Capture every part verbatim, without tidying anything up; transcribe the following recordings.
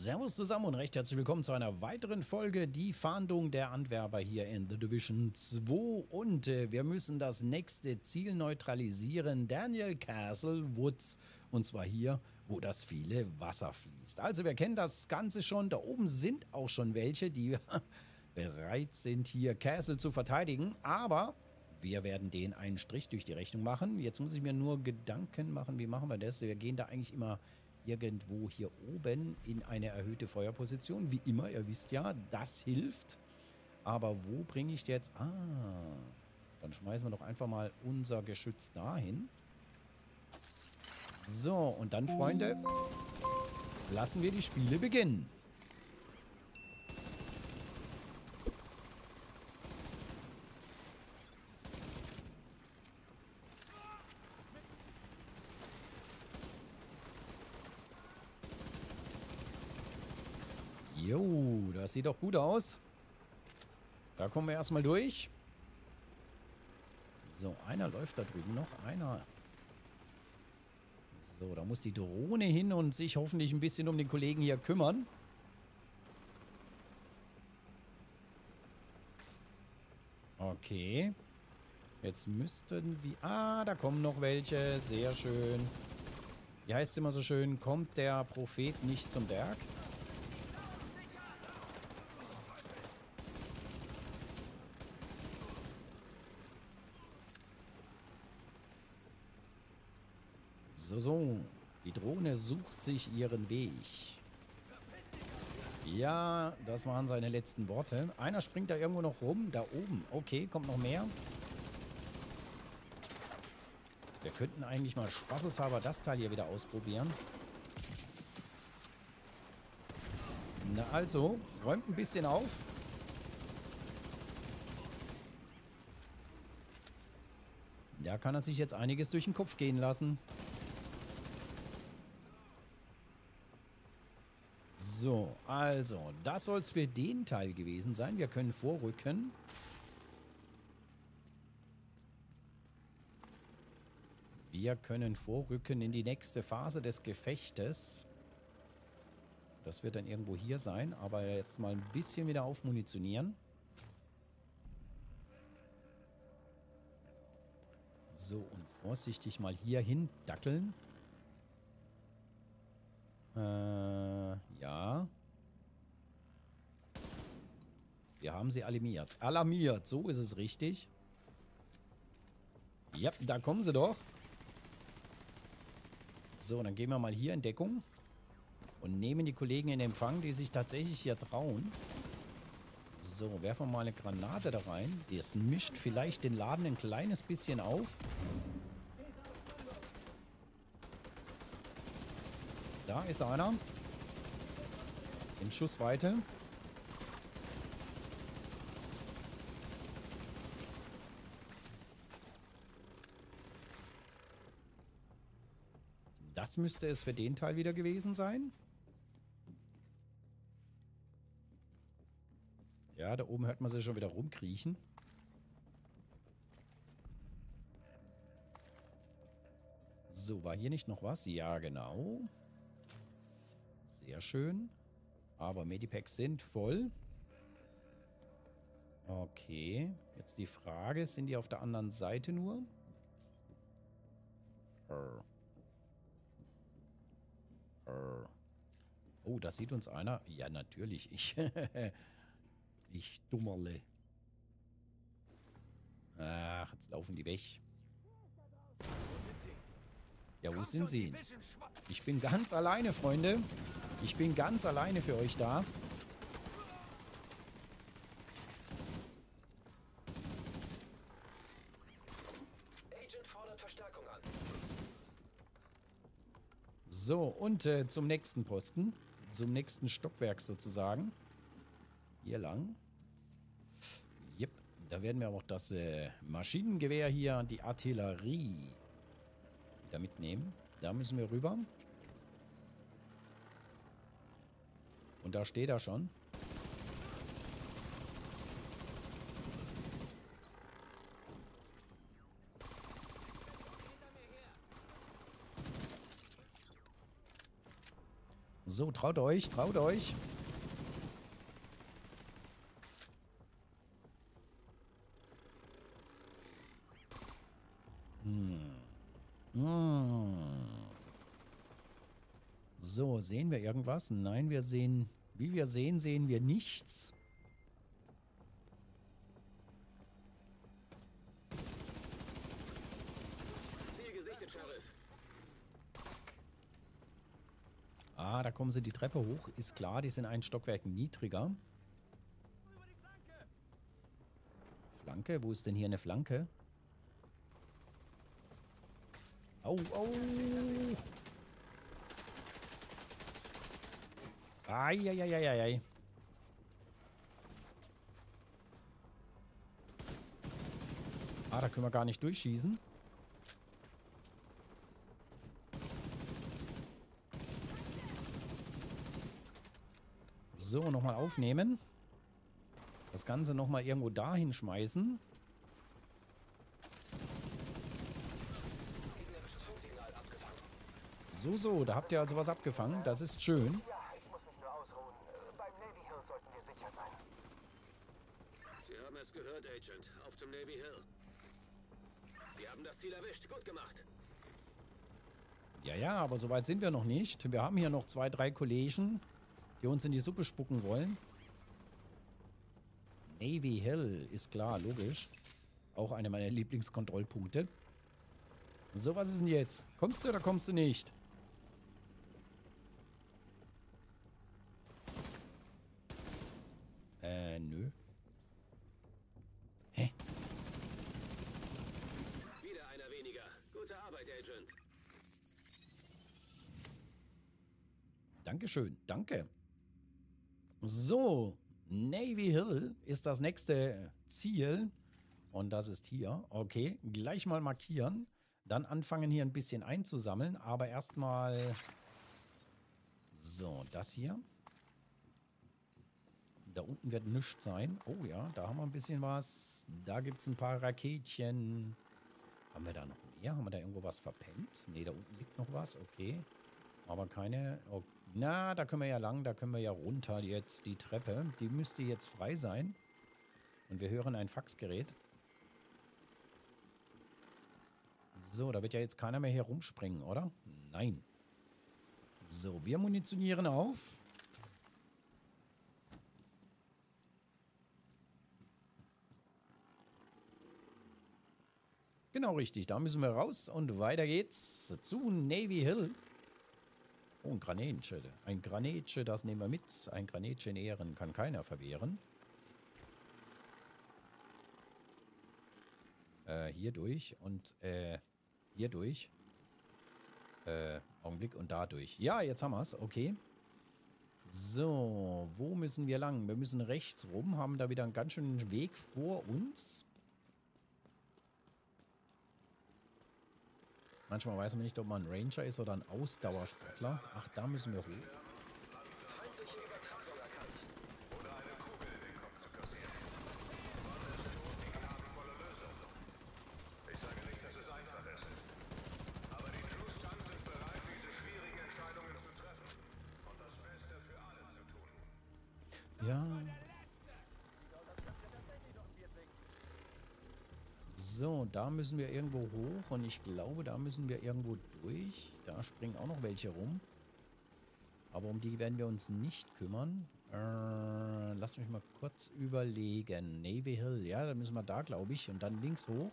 Servus zusammen und recht herzlich willkommen zu einer weiteren Folge, die Fahndung der Antwerper hier in The Division zwei. Und äh, wir müssen das nächste Ziel neutralisieren, Daniel Castle Woods. Und zwar hier, wo das viele Wasser fließt. Also wir kennen das Ganze schon, da oben sind auch schon welche, die bereit sind, hier Castle zu verteidigen. Aber wir werden denen einen Strich durch die Rechnung machen. Jetzt muss ich mir nur Gedanken machen, wie machen wir das? Wir gehen da eigentlich immer irgendwo hier oben in eine erhöhte Feuerposition. Wie immer, ihr wisst ja, das hilft. Aber wo bringe ich jetzt? Ah, dann schmeißen wir doch einfach mal unser Geschütz dahin. So, und dann, Freunde, lassen wir die Spiele beginnen. Jo, das sieht doch gut aus. Da kommen wir erstmal durch. So, einer läuft da drüben noch. Einer. So, da muss die Drohne hin und sich hoffentlich ein bisschen um den Kollegen hier kümmern. Okay. Jetzt müssten wir... Ah, da kommen noch welche. Sehr schön. Wie heißt es immer so schön? Kommt der Prophet nicht zum Berg? So, so. Die Drohne sucht sich ihren Weg. Ja, das waren seine letzten Worte. Einer springt da irgendwo noch rum. Da oben. Okay, kommt noch mehr. Wir könnten eigentlich mal spaßeshalber das Teil hier wieder ausprobieren. Na also, räumt ein bisschen auf. Da kann er sich jetzt einiges durch den Kopf gehen lassen. So, also, das soll es für den Teil gewesen sein. Wir können vorrücken. Wir können vorrücken in die nächste Phase des Gefechtes. Das wird dann irgendwo hier sein, aber jetzt mal ein bisschen wieder aufmunitionieren. So, und vorsichtig mal hier hin dackeln. Äh, ja. Wir haben sie alarmiert. Alarmiert, so ist es richtig. Ja, da kommen sie doch. So, dann gehen wir mal hier in Deckung. Und nehmen die Kollegen in Empfang, die sich tatsächlich hier trauen. So, werfen wir mal eine Granate da rein. Das mischt vielleicht den Laden ein kleines bisschen auf. Da ist einer. In Schussweite. Das müsste es für den Teil wieder gewesen sein. Ja, da oben hört man sie schon wieder rumkriechen. So, war hier nicht noch was? Ja, genau. Sehr schön. Aber Medipacks sind voll. Okay. Jetzt die Frage, sind die auf der anderen Seite nur? Arr. Arr. Oh, da sieht uns einer. Ja, natürlich. Ich, ich Dummerle. Ach, jetzt laufen die weg. Ja, wo sind sie? Ich bin ganz alleine, Freunde. Ich bin ganz alleine für euch da. Agent fordert Verstärkung an. So, und äh, zum nächsten Posten. Zum nächsten Stockwerk sozusagen. Hier lang. Jep, da werden wir auch das äh, Maschinengewehr hier, die Artillerie wieder mitnehmen. Da müssen wir rüber. Und da steht er schon. So, traut euch, traut euch. Hm. Hm. So, sehen wir irgendwas? Nein, wir sehen... Wie wir sehen, sehen wir nichts. Ziel gesichtet, Sheriff. Ah, da kommen sie die Treppe hoch. Ist klar, die sind ein Stockwerk niedriger. Flanke? Wo ist denn hier eine Flanke? Au, au! Eieieiei. Ah, da können wir gar nicht durchschießen. So, nochmal aufnehmen. Das Ganze nochmal irgendwo dahin schmeißen. Gegnerisches Funksignal abgefangen. So, so, da habt ihr also was abgefangen. Das ist schön. Ja, ich muss mich nur ausruhen. Äh, Beim Navy Hill sollten wir sicher sein. Sie haben es gehört, Agent. Auf zum Navy Hill. Sie haben das Ziel erwischt. Gut gemacht. Ja, ja, aber so weit sind wir noch nicht. Wir haben hier noch zwei, drei Kollegen, die uns in die Suppe spucken wollen. Navy Hill, ist klar, logisch. Auch einer meiner Lieblingskontrollpunkte. So, was ist denn jetzt? Kommst du oder kommst du nicht? Äh, nö. Hä? Wieder einer weniger. Gute Arbeit, Agent. Dankeschön, danke. So, Navy Hill ist das nächste Ziel. Und das ist hier. Okay, gleich mal markieren. Dann anfangen hier ein bisschen einzusammeln. Aber erstmal... So, das hier. Da unten wird nichts sein. Oh ja, da haben wir ein bisschen was. Da gibt es ein paar Raketchen. Haben wir da noch mehr? Haben wir da irgendwo was verpennt? Ne, da unten liegt noch was. Okay. Aber keine... Oh, na, da können wir ja lang. Da können wir ja runter jetzt die Treppe. Die müsste jetzt frei sein. Und wir hören ein Faxgerät. So, da wird ja jetzt keiner mehr hier rumspringen, oder? Nein. So, wir munitionieren auf. Genau richtig, da müssen wir raus und weiter geht's zu Navy Hill. Oh, ein Granätchen. Ein Granätchen, das nehmen wir mit. Ein Granätchen in Ehren kann keiner verwehren. Äh, hier durch und äh, hier durch. Äh, Augenblick und da durch. Ja, jetzt haben wir es. Okay. So, wo müssen wir lang? Wir müssen rechts rum, haben da wieder einen ganz schönen Weg vor uns. Manchmal weiß man nicht, ob man ein Ranger ist oder ein Ausdauersportler. Ach, da müssen wir hoch. Feindliche Übertragung erkannt. Oder eine Kugel in den Kopf zu kassieren. Mann ist tot, die gnadenvolle Lösung. Ich sage nicht, dass es einfach ist. Aber die True Sons sind bereit, diese schwierigen Entscheidungen zu treffen. Und das Beste für alle zu tun. Ja. So, da müssen wir irgendwo hoch und ich glaube, da müssen wir irgendwo durch. Da springen auch noch welche rum. Aber um die werden wir uns nicht kümmern. Äh, lass mich mal kurz überlegen. Navy Hill, ja, da müssen wir da, glaube ich. Und dann links hoch.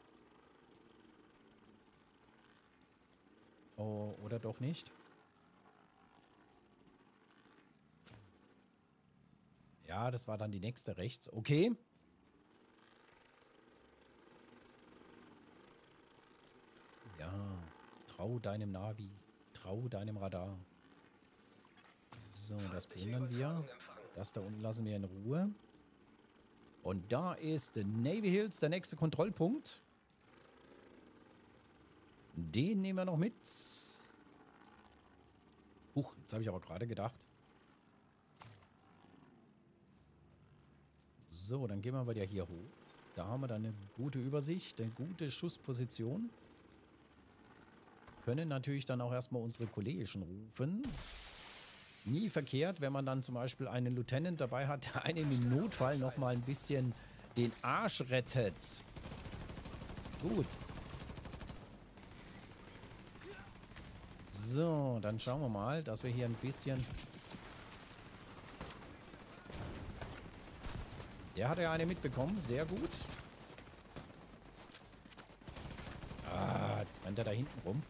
Oh, oder doch nicht? Ja, das war dann die nächste rechts. Okay. Ja, trau deinem Navi. Trau deinem Radar. So, das bewundern wir. Das da unten lassen wir in Ruhe. Und da ist Navy Hills, der nächste Kontrollpunkt. Den nehmen wir noch mit. Huch, jetzt habe ich aber gerade gedacht. So, dann gehen wir wieder hier hoch. Da haben wir dann eine gute Übersicht, eine gute Schussposition. Können natürlich dann auch erstmal unsere Kollegen rufen. Nie verkehrt, wenn man dann zum Beispiel einen Lieutenant dabei hat, der einen im Notfall nochmal ein bisschen den Arsch rettet. Gut. So, dann schauen wir mal, dass wir hier ein bisschen... Der hat ja eine mitbekommen, sehr gut. Ah, jetzt rennt er da hinten rum.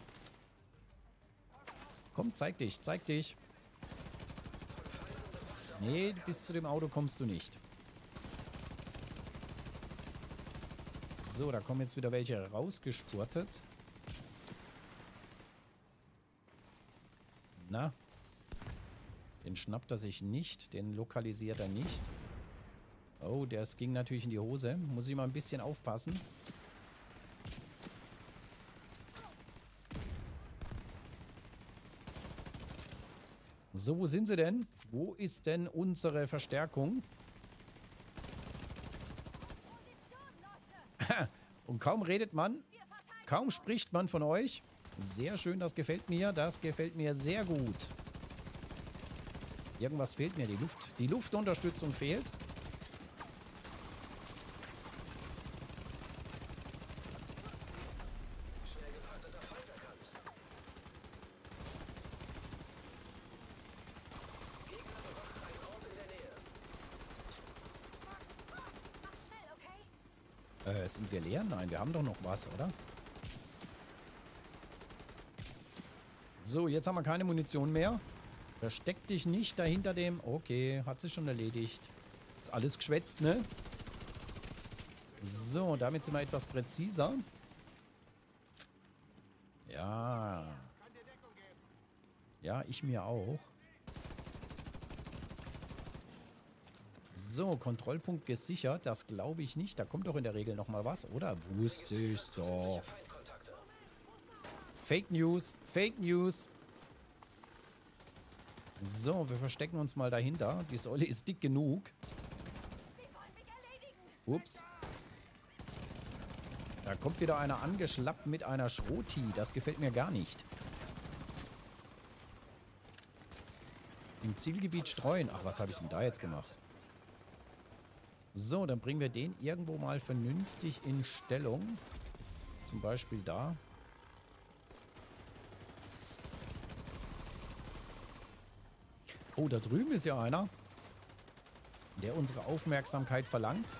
Komm, zeig dich, zeig dich. Nee, bis zu dem Auto kommst du nicht. So, da kommen jetzt wieder welche rausgespurtet. Na? Den schnappt er sich nicht, den lokalisiert er nicht. Oh, das ging natürlich in die Hose. Muss ich mal ein bisschen aufpassen. So, wo sind sie denn? Wo ist denn unsere Verstärkung? Und kaum redet man, kaum spricht man von euch. Sehr schön, das gefällt mir. Das gefällt mir sehr gut. Irgendwas fehlt mir, die Luft. Die Luftunterstützung fehlt. Äh, sind wir leer? Nein, wir haben doch noch was, oder? So, jetzt haben wir keine Munition mehr. Versteck dich nicht dahinter dem... Okay, hat sich schon erledigt. Ist alles geschwätzt, ne? So, damit sind wir etwas präziser. Ja. Ja, ich mir auch. So, Kontrollpunkt gesichert. Das glaube ich nicht. Da kommt doch in der Regel nochmal was, oder? Wusste ich's doch. Fake News. Fake News. So, wir verstecken uns mal dahinter. Die Säule ist dick genug. Ups. Da kommt wieder einer angeschlappt mit einer Schroti. Das gefällt mir gar nicht. Im Zielgebiet streuen. Ach, was habe ich denn da jetzt gemacht? So, dann bringen wir den irgendwo mal vernünftig in Stellung. Zum Beispiel da. Oh, da drüben ist ja einer, der unsere Aufmerksamkeit verlangt.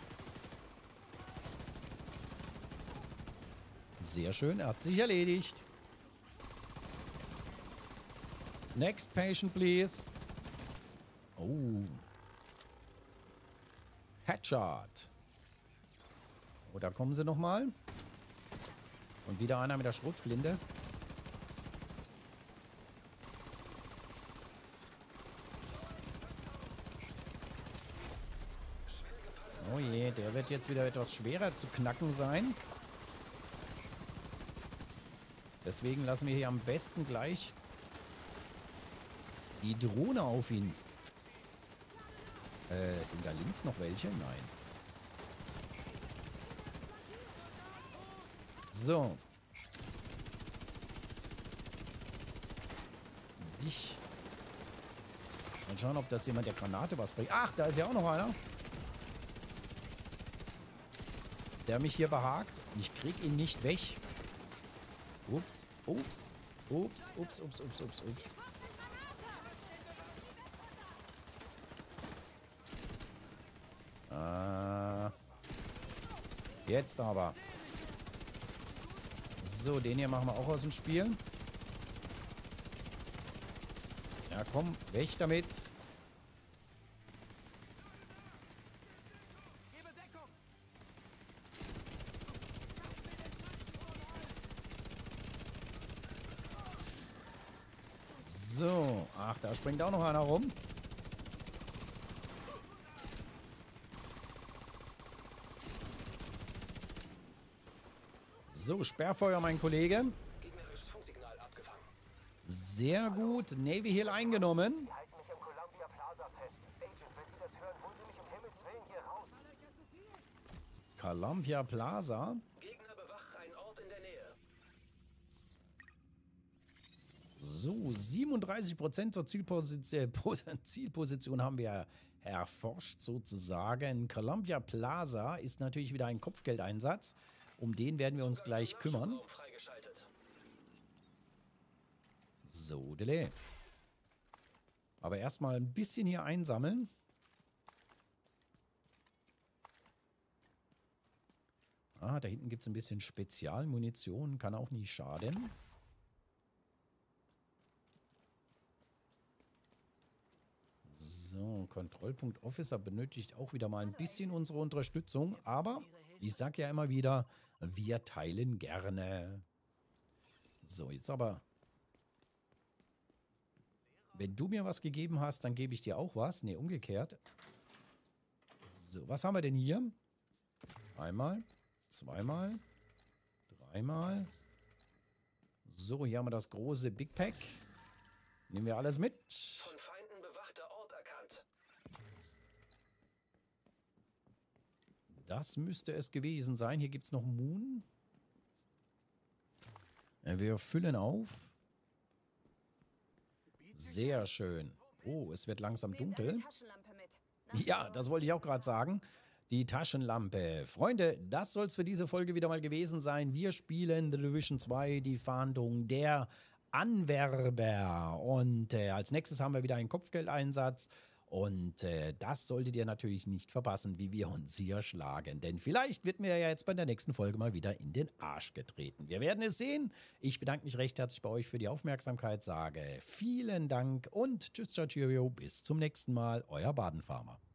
Sehr schön, er hat sich erledigt. Next patient, please. Oh. Headshot. Oh, da kommen sie nochmal. Und wieder einer mit der Schrotflinte. Oh je, der wird jetzt wieder etwas schwerer zu knacken sein. Deswegen lassen wir hier am besten gleich die Drohne auf ihn. Äh, sind da links noch welche? Nein. So. Dich. Mal schauen, ob das jemand der Granate was bringt. Ach, da ist ja auch noch einer. Der mich hier behagt. Und ich krieg ihn nicht weg. Ups, ups, ups, ups, ups, ups, ups, ups. Ah. Jetzt aber. So, den hier machen wir auch aus dem Spiel. Ja, komm, weg damit. So, ach, da springt auch noch einer rum. So, Sperrfeuer, mein Kollege. Sehr gut. Navy Hill eingenommen. Die halten mich am Columbia Plaza fest. Agent, wenn Sie das hören, holen Sie mich um Himmels Willen hier raus. Columbia Plaza. Gegner bewacht einen Ort in der Nähe. So, siebenunddreißig Prozent zur Zielposition, Zielposition haben wir erforscht sozusagen. Columbia Plaza ist natürlich wieder ein Kopfgeldeinsatz. Um den werden wir uns gleich kümmern. So, dele. Aber erstmal ein bisschen hier einsammeln. Ah, da hinten gibt es ein bisschen Spezialmunition. Kann auch nie schaden. So, Kontrollpunkt Officer benötigt auch wieder mal ein bisschen unsere Unterstützung. Aber ich sage ja immer wieder, wir teilen gerne. So, jetzt aber... Wenn du mir was gegeben hast, dann gebe ich dir auch was. Ne, umgekehrt. So, was haben wir denn hier? Einmal, zweimal, dreimal. So, hier haben wir das große Big Pack. Nehmen wir alles mit. Von Feinden bewachter Ort erkannt. Das müsste es gewesen sein. Hier gibt es noch Moon. Wir füllen auf. Sehr schön. Oh, es wird langsam dunkel. Ja, das wollte ich auch gerade sagen. Die Taschenlampe. Freunde, das soll es für diese Folge wieder mal gewesen sein. Wir spielen The Division zwei, die Fahndung der Anwerber. Und äh, als nächstes haben wir wieder einen Kopfgeldeinsatz. Und äh, das solltet ihr natürlich nicht verpassen, wie wir uns hier schlagen. Denn vielleicht wird mir ja jetzt bei der nächsten Folge mal wieder in den Arsch getreten. Wir werden es sehen. Ich bedanke mich recht herzlich bei euch für die Aufmerksamkeit. Sage vielen Dank und tschüss, ciao, cheerio. Bis zum nächsten Mal. Euer Badenfarmer.